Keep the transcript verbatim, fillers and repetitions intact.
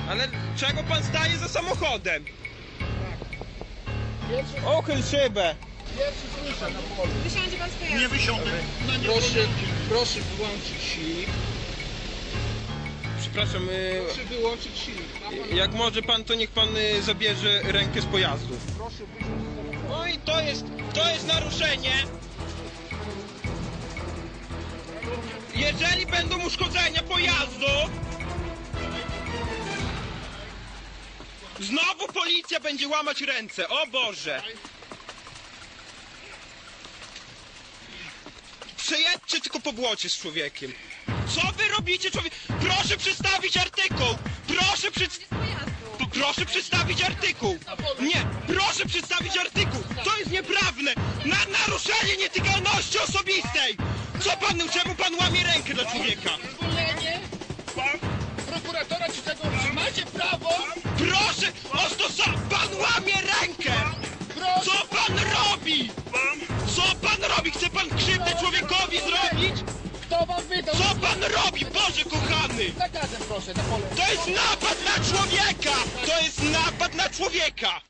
Ale czego pan staje za samochodem? Pierwszy, Ochyl szybę. pierwszy słyszę na polu. Wysiądzie pan z pojazdu. Nie wysiądę. Na nie Proszę, proszę wyłączyć silnik. Przepraszam, y, Proszę wyłączyć silnik. Ma pan... jak może pan, to niech pan y, zabierze rękę z pojazdu. Proszę wysiąść z samochodu. No i to jest, to jest naruszenie. Jeżeli będą uszkodzenia pojazdu, znowu policja będzie łamać ręce. O Boże! Przejedźcie tylko po błocie z człowiekiem. Co wy robicie, człowiek? Proszę przedstawić artykuł! Proszę przedstawić... Z pojazdu. Proszę przedstawić artykuł! Nie! Proszę przedstawić artykuł! To jest nieprawne! Na naruszenie nietykalności osobistej! Co pan, czemu pan łamie rękę dla człowieka? Pozwolenie prokuratora czy tego, czy macie prawo? Proszę! O stosa... Pan łamie rękę! Proszę, Co pan robi? Co pan robi? Chce pan krzywdę człowiekowi zrobić? kto wam wydał? Co pan robi? Boże kochany! Zakazem proszę, na pole. To jest napad na człowieka! To jest napad na człowieka!